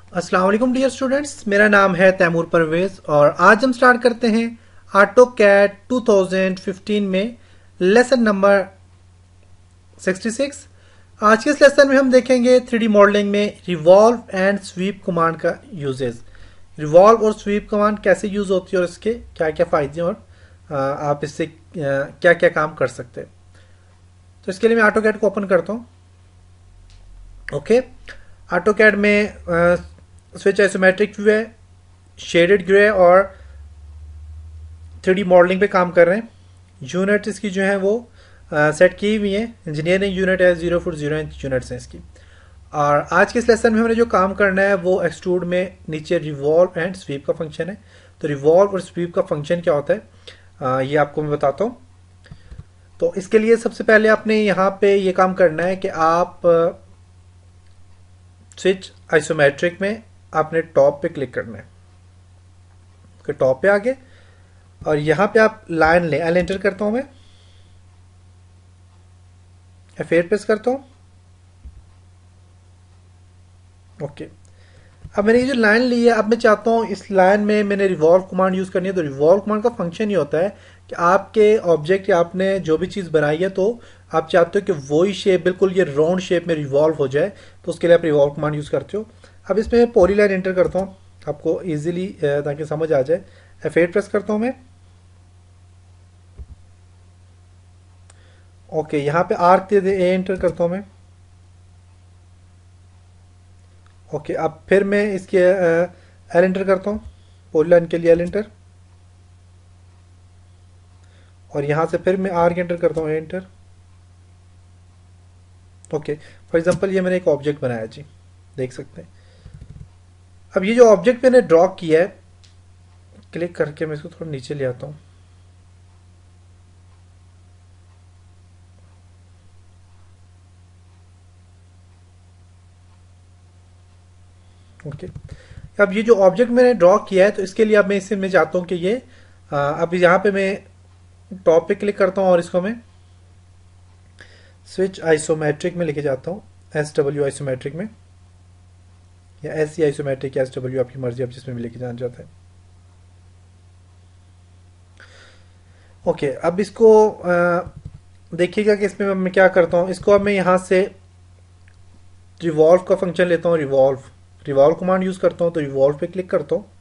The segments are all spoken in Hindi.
अस्सलाम वालेकुम डियर स्टूडेंट्स, मेरा नाम है तैमूर परवेज और आज हम स्टार्ट करते हैं ऑटो कैड 2015 में लेसन नंबर 66। आज के इस लेसन में हम देखेंगे 3D मॉडलिंग में रिवॉल्व एंड स्वीप कमांड का यूजेस। रिवॉल्व और स्वीप कमांड कैसे यूज होती है और इसके क्या क्या फायदे और आप इससे क्या क्या काम कर सकते हैं। तो इसके लिए मैं ऑटो कैड को ओपन करता हूँ। ओके, ऑटो कैड में स्विच आइसोमेट्रिक व्यू है, शेडेड ग्रे और 3D मॉडलिंग पे काम कर रहे हैं। यूनिट इसकी जो है वो सेट की हुई है। इंजीनियरिंग यूनिट है, 0 फुट 0 इंच यूनिट्स हैं इसकी। और आज के इस लेसन में हमने जो काम करना है वो एक्सट्रूड में नीचे रिवॉल्व एंड स्वीप का फंक्शन है। तो रिवॉल्व और स्वीप का फंक्शन क्या होता है ये आपको मैं बताता हूँ। तो इसके लिए सबसे पहले आपने यहाँ पे ये काम करना है कि आप स्विच आइसोमेट्रिक में आपने टॉप पे क्लिक करना है। टॉप पे आगे और यहाँ पे आप लाइन ले एल एंटर करता हूँ मैं, F8 प्रेस करता हूँ। ओके, अब मैंने ये जो लाइन ली है, अब मैं चाहता हूँ इस लाइन में मैंने रिवॉल्व कमांड यूज करनी है। तो रिवॉल्व कमांड का फंक्शन ये होता है कि आपके ऑब्जेक्ट या आपने जो भी चीज बनाई है तो आप चाहते हो कि वही शेप बिल्कुल ये राउंड शेप में रिवॉल्व हो जाए, तो उसके लिए आप रिवॉल्व कमांड यूज करते हो। अब इसमें पॉली लाइन एंटर करता हूँ आपको इजीली ताकि समझ आ जाए। F8 प्रेस करता हूँ मैं। ओके, यहाँ पे आर्क दे दे ए एंटर करता हूँ मैं। ओके, अब फिर मैं इसके एल एंटर करता हूँ, पॉली लाइन के लिए एल एंटर। और यहाँ से फिर मैं आर्क एंटर करता हूँ, A enter. Okay, for example ये मैंने एक ऑब्जेक्ट बनाया जी, देख सकते हैं। अब ये जो ऑब्जेक्ट मैंने ड्रॉ किया है, क्लिक करके मैं इसको थोड़ा नीचे ले आता हूँ। ओके, अब ये जो ऑब्जेक्ट मैंने ड्रॉ किया है तो इसके लिए अब मैं इसे मैं चाहता हूँ कि ये अब यहाँ पे मैं टॉप पे क्लिक करता हूँ और इसको मैं स्विच आइसोमेट्रिक में लेके जाता हूँ, SW आइसोमेट्रिक में या SC आइसोमेट्रिक या SW, आपकी मर्जी, आप जिसमें भी लेके जाना चाहते हैं। ओके, अब इसको देखिएगा कि इसमें मैं क्या करता हूँ। इसको अब मैं यहाँ से रिवॉल्व का फंक्शन लेता हूँ, रिवॉल्व कमांड यूज करता हूँ। तो रिवॉल्व पे क्लिक करता हूँ,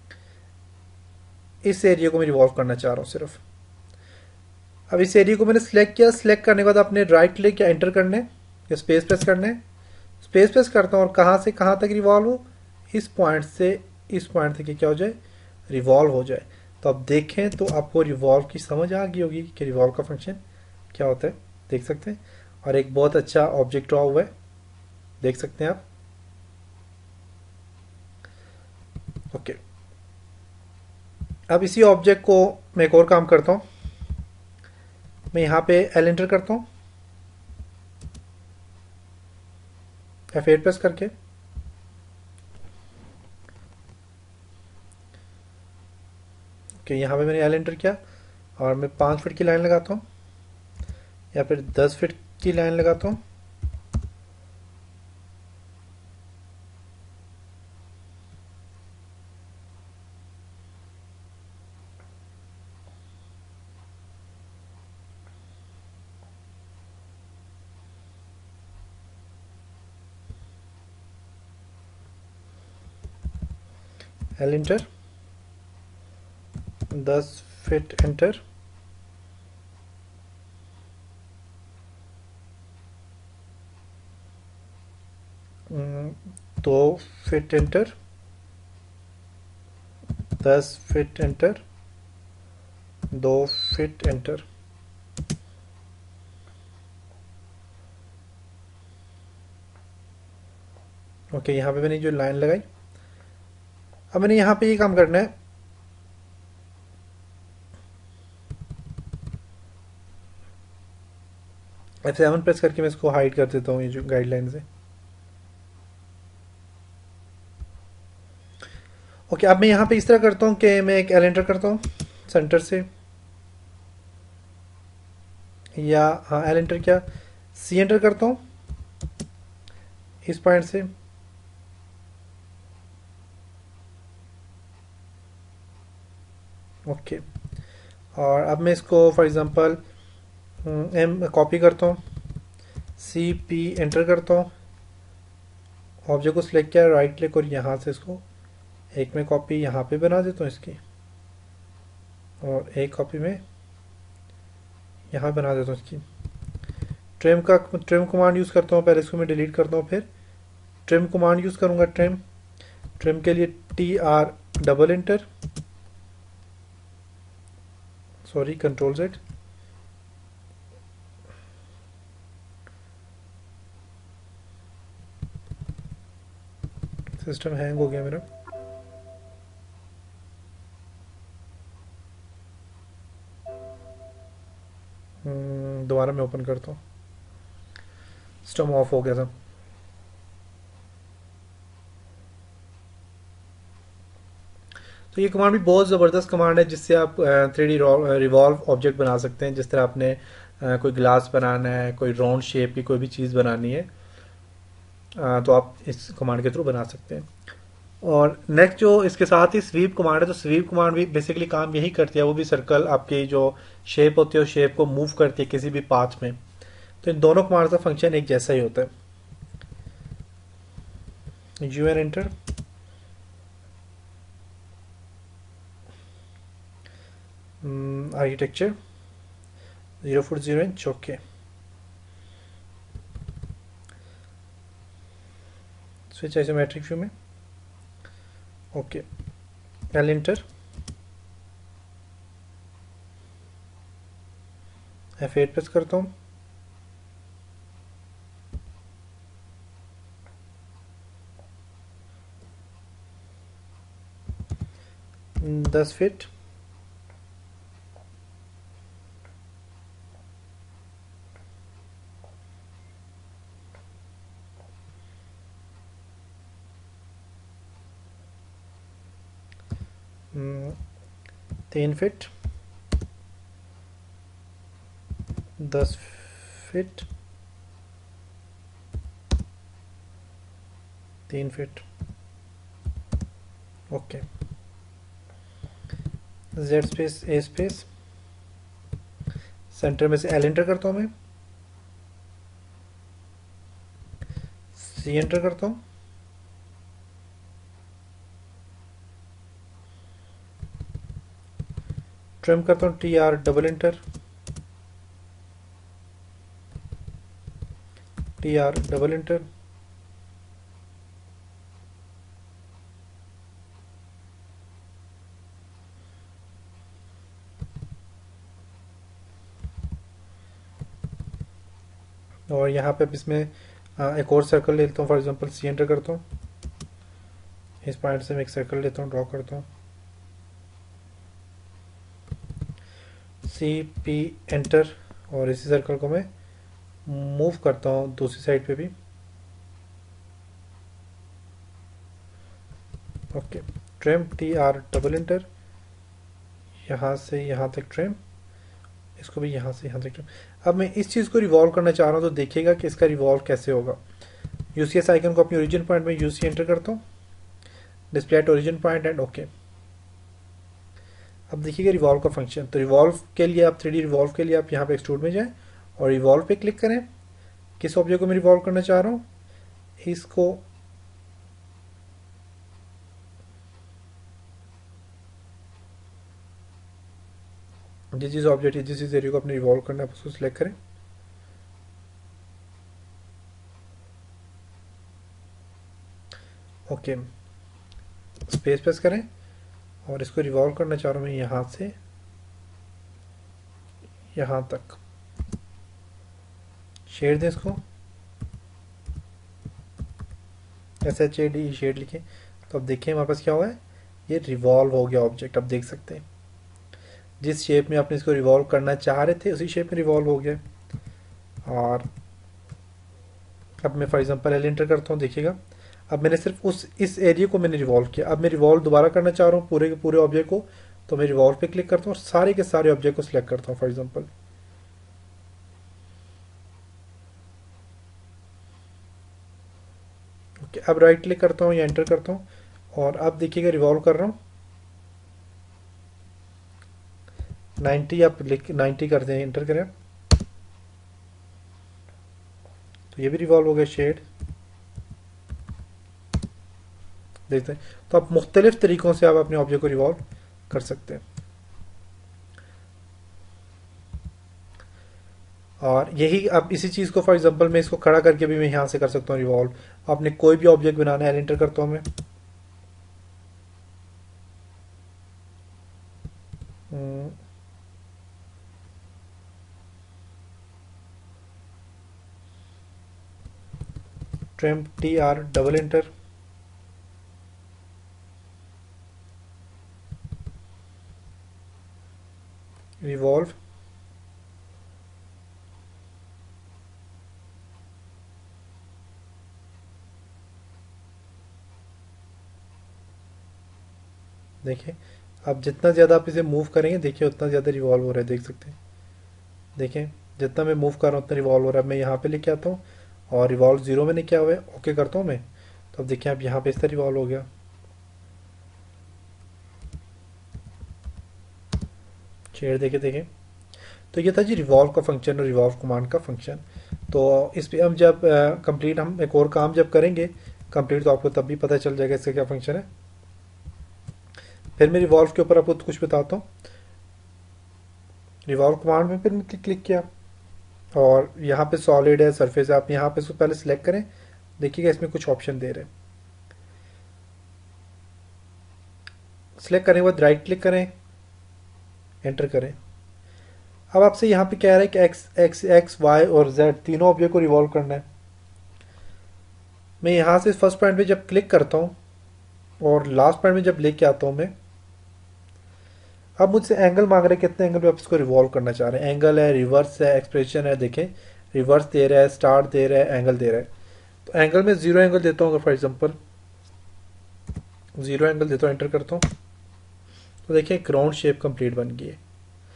इस एरिया को मैं रिवॉल्व करना चाह रहा हूँ सिर्फ। अब इस एरिया को मैंने सिलेक्ट किया। सिलेक्ट करने के बाद अपने राइट क्लिक या एंटर करने या स्पेस प्रेस करने। स्पेस प्रेस करता हूँ और कहाँ से कहाँ तक रिवॉल्व हो, इस पॉइंट से इस पॉइंट तक क्या हो जाए, रिवॉल्व हो जाए। तो अब देखें तो आपको रिवॉल्व की समझ आ गई होगी कि रिवॉल्व का फंक्शन क्या होता है, देख सकते हैं। और एक बहुत अच्छा ऑब्जेक्ट ड्रॉ हुआ है, देख सकते हैं आप। ओके, अब इसी ऑब्जेक्ट को मैं एक और काम करता हूँ। मैं यहाँ पे एल एंटर करता हूँ, F8 प्रेस करके। ओके, यहाँ पे मैंने एल एंटर किया और मैं 5 फीट की लाइन लगाता हूँ या फिर 10 फीट की लाइन लगाता हूँ। L enter, 10 feet enter. Um, 2 feet enter, 10 feet enter, 2 feet enter. Okay, यहाँ पे मैंने जो लाइन लगाई, अब मैंने यहाँ पे ये काम करना है। F7 प्रेस करके मैं इसको हाइड कर देता हूँ, ये जो गाइडलाइन है। ओके, अब मैं यहाँ पे इस तरह करता हूँ कि मैं एक एल एंटर करता हूँ सेंटर से, या हाँ एल एंटर किया, सी एंटर करता हूँ इस पॉइंट से। ओके। और अब मैं इसको फॉर एग्जांपल एम कॉपी करता हूँ, सी पी एंटर करता हूँ, ऑब्जेक्ट को सिलेक्ट किया, राइट क्लिक और यहाँ से इसको एक में कॉपी यहाँ पे बना देता हूँ इसकी, और एक कॉपी में यहाँ बना देता हूँ इसकी। ट्रिम कमांड यूज़ करता हूँ, पहले इसको मैं डिलीट करता हूँ, फिर ट्रिम कमांड यूज़ करूँगा। ट्रिम के लिए T R double enter, sorry control Z, system hang हो गया मेरा। दोबारा मैं ओपन करता हूँ, सिस्टम ऑफ हो गया था। तो ये कमांड भी बहुत ज़बरदस्त कमांड है, जिससे आप 3D रिवॉल्व ऑब्जेक्ट बना सकते हैं। जिस तरह आपने कोई ग्लास बनाना है, कोई राउंड शेप की कोई भी चीज़ बनानी है, तो आप इस कमांड के थ्रू बना सकते हैं। और नेक्स्ट जो इसके साथ ही स्वीप कमांड है, तो स्वीप कमांड भी बेसिकली काम यही करती है। वो भी सर्कल आपकी जो शेप होती है उस शेप को मूव करती है किसी भी पाथ में। तो इन दोनों कमांड का फंक्शन एक जैसा ही होता है। U N enter, architecture 0 foot 0 inch, okay. Switch isometric view में, okay. L enter, F8 press करता हूँ, दस feet, hmm, 3 feet, 10 feet, 3 feet, okay. Z space A space, centre में से एल एंटर करता हूँ मैं, सी एंटर करता हूँ, ट्रिम करता हूँ, T R double enter, T R double enter, और यहाँ पे अब इसमें एक और सर्कल लेता हूँ। फॉर एग्जांपल सी एंटर करता हूँ, इस पॉइंट से मैं एक सर्कल लेता हूँ, ड्रॉ करता हूँ, सी पी एंटर, और इसी सर्कल को मैं मूव करता हूँ दूसरी साइड पे भी, okay. Trim T R double enter, यहाँ से यहाँ तक ट्रिम, इसको भी यहाँ से यहाँ तक ट्रिम। अब मैं इस चीज़ को रिवॉल्व करना चाह रहा हूँ, तो देखिएगा कि इसका रिवॉल्व कैसे होगा। यूसीएस आइकन को अपनी ओरिजिन पॉइंट में यूसी एंटर करता हूँ, display at origin point and okay. अब देखिएगा रिवॉल्व का फंक्शन। तो रिवॉल्व के लिए आप 3D रिवॉल्व के लिए आप यहाँ पे एक्सट्रूड में जाएं और रिवॉल्व पे क्लिक करें। किस ऑब्जेक्ट को मैं रिवॉल्व करना चाह रहा हूँ, इसको जिस ऑब्जेक्ट जिस एरिया को अपने रिवॉल्व करना है उसको सिलेक्ट करें, ओके। स्पेस प्रेस करें और इसको रिवॉल्व करना चाह रहा हूँ मैं यहाँ से यहाँ तक। शेड दें इसको, SHADE शेड लिखें। तो अब देखिए हमारे पास क्या हुआ है, ये रिवॉल्व हो गया ऑब्जेक्ट। अब देख सकते हैं जिस शेप में आपने इसको रिवॉल्व करना चाह रहे थे उसी शेप में रिवॉल्व हो गया। और अब मैं फॉर एग्जांपल एल एंटर करता हूँ, देखिएगा अब मैंने सिर्फ इस एरिया को मैंने रिवॉल्व किया। अब मैं रिवॉल्व दोबारा करना चाह रहा हूँ पूरे के पूरे ऑब्जेक्ट को, तो मैं रिवॉल्व पे क्लिक करता हूँ और सारे के सारे ऑब्जेक्ट को सिलेक्ट करता हूँ। फॉर एग्जांपल ओके, अब राइट क्लिक करता हूँ या एंटर करता हूँ और अब देखिएगा रिवॉल्व कर रहा हूँ, 90 आप लिख 90 कर दें, एंटर करें तो ये भी रिवॉल्व हो गया शेड। देखते हैं, तो आप मुख्तलिफ तरीक़ों से आप अपने ऑब्जेक्ट को रिवॉल्व कर सकते हैं। और यही अब इसी चीज़ को फॉर एग्जांपल मैं इसको खड़ा करके भी मैं यहाँ से कर सकता हूँ रिवॉल्व। आपने कोई भी ऑब्जेक्ट बनाना है, एंटर करता हूँ मैं। Trim TR double enter, revolve, देखिए अब जितना ज़्यादा आप इसे मूव करेंगे देखिए उतना ज़्यादा रिवॉल्व हो रहा है, देख सकते हैं। देखें जितना मैं मूव कर रहा हूँ उतना रिवॉल्व हो रहा है। मैं यहाँ पे लेके आता हूँ और रिवॉल्व 0 में नहीं क्या हुआ है, ओके करता हूँ मैं, तो अब देखिए अब यहाँ पे इस तरह रिवॉल्व हो गया। शेयर देखे देखें, तो ये था जी रिवॉल्व का फंक्शन और रिवॉल्व कमांड का फंक्शन। तो इस पे हम जब कंप्लीट हम एक और काम जब करेंगे कंप्लीट, तो आपको तब भी पता चल जाएगा इसका क्या फंक्शन है। फिर मैं रिवॉल्व के ऊपर आपको कुछ बताता हूँ। रिवॉल्व कमांड में फिर मैं क्लिक किया और यहाँ पे सॉलिड है, सरफेस है, आप यहाँ पे इसको पहले सिलेक्ट करें। देखिएगा इसमें कुछ ऑप्शन दे रहे हैं। सिलेक्ट करने के बाद राइट क्लिक करें, एंटर करें। अब आपसे यहाँ पे कह रहा है कि एक्स वाई और जेड तीनों ऑब्जेक्ट को रिवॉल्व करना है। मैं यहाँ से फर्स्ट पॉइंट पे जब क्लिक करता हूँ और लास्ट पॉइंट में जब लेके आता हूँ मैं, अब मुझसे एंगल मांग रहे हैं कितने एंगल पे आप इसको रिवॉल्व करना चाह रहे हैं। एंगल है, रिवर्स है, एक्सप्रेशन है, देखें रिवर्स दे रहा है, स्टार्ट दे रहा है, एंगल दे रहा है। तो एंगल में 0 एंगल देता हूँ, अगर फॉर एग्जांपल 0 एंगल देता हूँ, एंटर करता हूँ, तो देखिए एक राउंड शेप कंप्लीट बन गई है।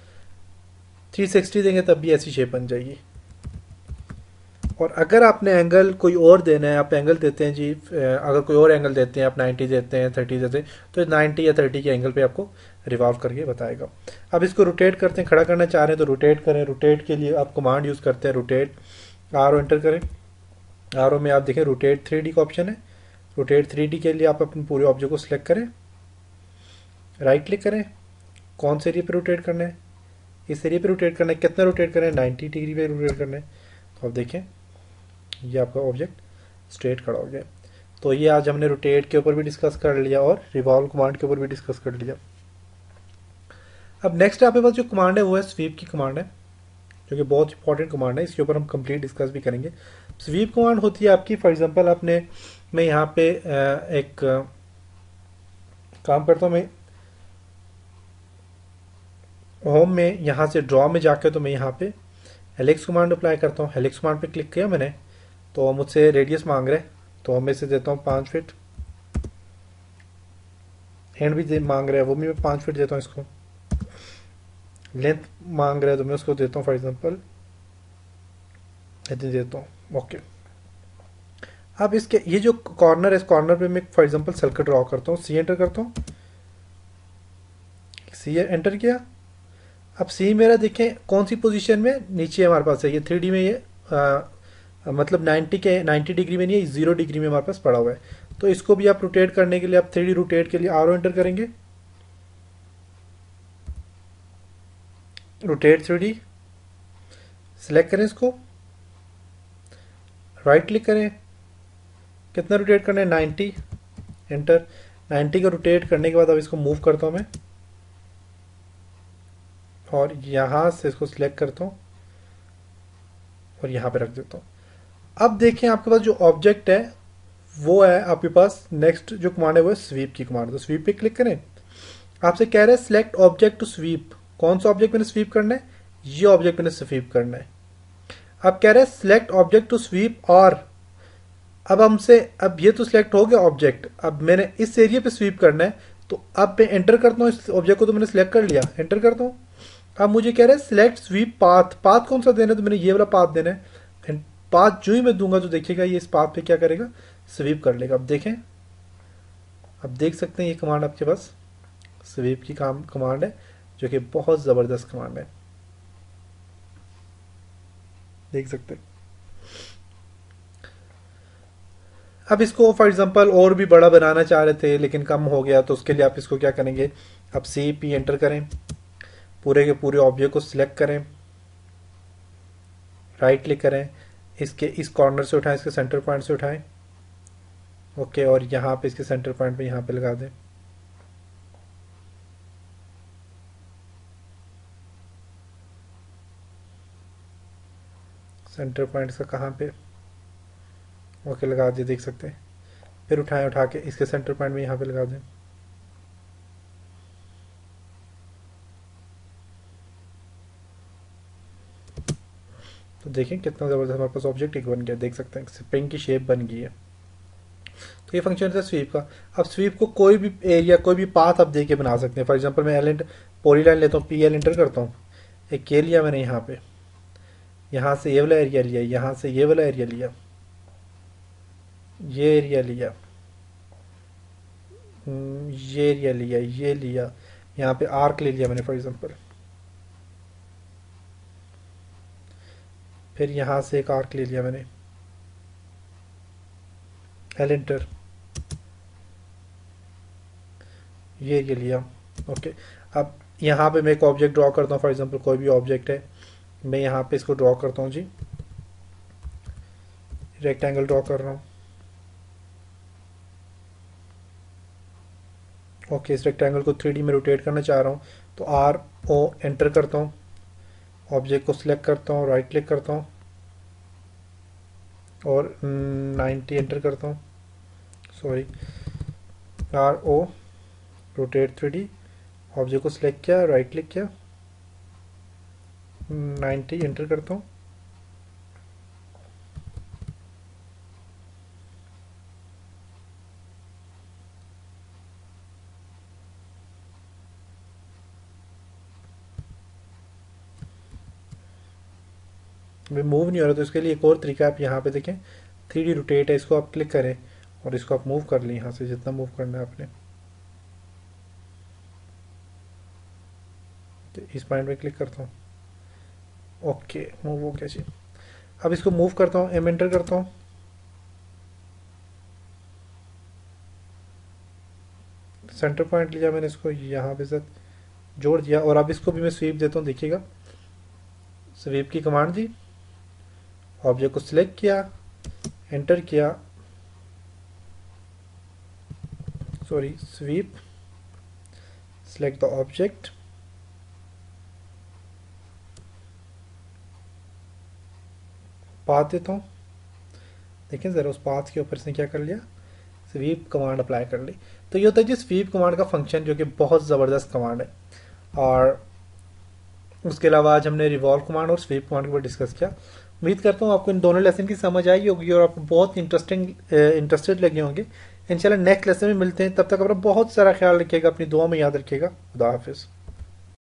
360 देंगे तब भी ऐसी शेप बन जाएगी। और अगर आपने एंगल कोई और देना है, आप एंगल देते हैं जी, अगर कोई और एंगल देते हैं, आप 90 देते हैं, 30 देते हैं, तो 90 या 30 के एंगल पे आपको रिवॉल्व करके बताएगा। अब इसको रोटेट करते हैं, खड़ा करना चाह रहे हैं तो रोटेट करें। रोटेट के लिए आप कमांड यूज़ करते हैं रोटेट, आर एंटर करें। आर में आप देखें रोटेट 3D का ऑप्शन है। रोटेट 3D के लिए आप अपने पूरे ऑब्जेक्ट को सिलेक्ट करें, राइट क्लिक करें, कौन से एरिया पे रोटेट करना है, इस एरिया पे रोटेट करना है, कितना रोटेट करना है, 90 डिग्री पे रोटेट करना है। तो आप देखें ये आपका ऑब्जेक्ट स्ट्रेट खड़ा हो गया। तो ये आज हमने रोटेट के ऊपर भी डिस्कस कर लिया और रिवॉल्व कमांड के ऊपर भी डिस्कस कर लिया। अब नेक्स्ट आपके पास जो कमांड है वो है स्वीप की कमांड है, जो कि बहुत इंपॉर्टेंट कमांड है। इसके ऊपर हम कंप्लीट डिस्कस भी करेंगे। स्वीप कमांड होती है आपकी, फॉर एग्जांपल आपने, मैं यहाँ पे एक काम करता हूँ, मैं होम में यहाँ से ड्रॉ में जाकर तो मैं यहाँ पे हेलिक्स कमांड अप्लाई करता हूँ। हेलिक्स कमांड पे क्लिक किया मैंने तो मुझसे रेडियस मांग रहे, तो मैं इसे देता हूँ 5 फीट। हैंड भी मांग रहा है, वो भी मैं 5 फीट देता हूँ इसको। लेंथ मांग रहा है तो मैं उसको देता हूँ फॉर एग्जांपल इतनी देता हूँ, ओके। अब इसके ये जो कॉर्नर है, इस कॉर्नर पे मैं फॉर एग्जांपल सर्कल ड्रॉ करता हूँ। सी एंटर करता हूँ, सी एंटर किया। अब सी मेरा देखें कौन सी पोजीशन में नीचे हमारे पास है, ये 3D में ये मतलब 90 डिग्री में नहीं है, 0 डिग्री में हमारे पास पड़ा हुआ है। तो इसको भी आप रोटेट करने के लिए, आप 3D रोटेट के लिए आर एंटर करेंगे, रोटेट 3D सिलेक्ट करें, इसको राइट क्लिक करें, कितना रोटेट करना है, 90, एंटर। 90 का रोटेट करने के बाद अब इसको मूव करता हूँ मैं और यहाँ से इसको सिलेक्ट करता हूँ और यहाँ पे रख देता हूँ। अब देखें आपके पास जो ऑब्जेक्ट है वो है आपके पास, नेक्स्ट जो कमांड है वो है स्वीप की कमांड। तो स्वीप पे क्लिक करें, आपसे कह रहा है सिलेक्ट ऑब्जेक्ट टू स्वीप। कौन सा ऑब्जेक्ट मैंने स्वीप करना है, ये ऑब्जेक्ट मैंने स्वीप करना है। अब कह रहा है सिलेक्ट ऑब्जेक्ट टू स्वीप, और अब हमसे, अब ये तो सिलेक्ट हो गया ऑब्जेक्ट, अब मैंने इस एरिया पे स्वीप करना है। तो अब मैं एंटर करता हूँ, इस ऑब्जेक्ट को तो मैंने सिलेक्ट कर लिया, एंटर करता हूँ। अब मुझे कह रहा है सिलेक्ट स्वीप पाथ। पाथ कौन सा देना है, तो मैंने ये वाला पाथ देना है। पाथ जो ही मैं दूंगा तो देखिएगा ये इस पाथ पे क्या करेगा, स्वीप कर लेगा। अब देखें, अब देख सकते हैं ये कमांड आपके पास स्वीप की कमांड है, जो कि बहुत ज़बरदस्त कमांड है, देख सकते हैं। अब इसको फॉर एग्जांपल और भी बड़ा बनाना चाह रहे थे लेकिन कम हो गया, तो उसके लिए आप इसको क्या करेंगे, अब सी पी एंटर करें, पूरे के पूरे ऑब्जेक्ट को सिलेक्ट करें, राइट क्लिक करें, इसके इस कॉर्नर से उठाएं, इसके सेंटर पॉइंट से उठाएं, ओके, और यहाँ पे इसके सेंटर पॉइंट पे यहाँ पे लगा दें। सेंटर पॉइंट का कहाँ पे, ओके लगा दिए, देख सकते हैं। फिर उठाएं, उठा के इसके सेंटर पॉइंट में यहाँ पे लगा दें। तो देखें कितना ज़बरदस्त हमारे पास ऑब्जेक्ट एक बन गया, देख सकते हैं स्प्रिंग की शेप बन गई है। तो ये फंक्शन था स्वीप का। अब स्वीप को कोई भी एरिया, कोई भी पाथ आप दे के बना सकते हैं। फॉर एग्जांपल मैं एल पॉलीलाइन लेता हूँ, पी एल एंटर करता हूँ, एक के लिया मैंने यहाँ पे, यहाँ से ये वाला एरिया लिया, यहाँ से ये वाला एरिया लिया, ये एरिया लिया, ये एरिया लिया, ये लिया, यहाँ पे आर्क ले लिया मैंने फॉर एग्जांपल, फिर यहाँ से एक आर्क ले लिया मैंने, एल एंटर, ये एरिया लिया, ओके। अब यहाँ पे मैं एक ऑब्जेक्ट ड्रॉ करता हूँ, फॉर एग्जांपल कोई भी ऑब्जेक्ट है, मैं यहाँ पे इसको ड्रॉ करता हूँ जी, रेक्टेंगल ड्रॉ कर रहा हूँ, ओके। इस रेक्टेंगल को 3D में रोटेट करना चाह रहा हूँ, तो आर ओ एंटर करता हूँ, ऑब्जेक्ट को सिलेक्ट करता हूँ, राइट क्लिक करता हूँ और 90 एंटर करता हूँ, sorry, R O rotate 3D, object को सिलेक्ट किया, राइट क्लिक किया, 90 एंटर करता हूँ, मूव नहीं हो रहा, तो इसके लिए एक और तरीका आप यहाँ पे देखें, 3D रोटेट है, इसको आप क्लिक करें और इसको आप मूव कर लें, यहाँ से जितना मूव करना है आपने, तो इस पॉइंट पे क्लिक करता हूँ, ओके मूव हो गया जी। अब इसको मूव करता हूँ, एम एंटर करता हूँ, सेंटर पॉइंट लिया मैंने, इसको यहाँ पे साथ जोड़ दिया, और अब इसको भी मैं स्वीप देता हूँ, देखिएगा स्वीप की कमांड दी, ऑब्जेक्ट को सिलेक्ट किया, एंटर किया, sorry sweep, select the object, path देता हूँ, देखें ज़रा उस पाथ के ऊपर से क्या कर लिया, स्वीप कमांड अप्लाई कर ली। तो ये होता है जी स्वीप कमांड का फंक्शन, जो कि बहुत ज़बरदस्त कमांड है। और उसके अलावा आज हमने रिवॉल्व कमांड और स्वीप कमांड के ऊपर डिस्कस किया। उम्मीद करता हूँ आपको इन दोनों लेसन की समझ आई होगी और आपको बहुत इंटरेस्टेड लगे होंगे। इंशाल्लाह नेक्स्ट लेसन में मिलते हैं, तब तक अपना बहुत सारा ख्याल रखिएगा, अपनी दुआ में याद रखिएगा। खुदा हाफिज़।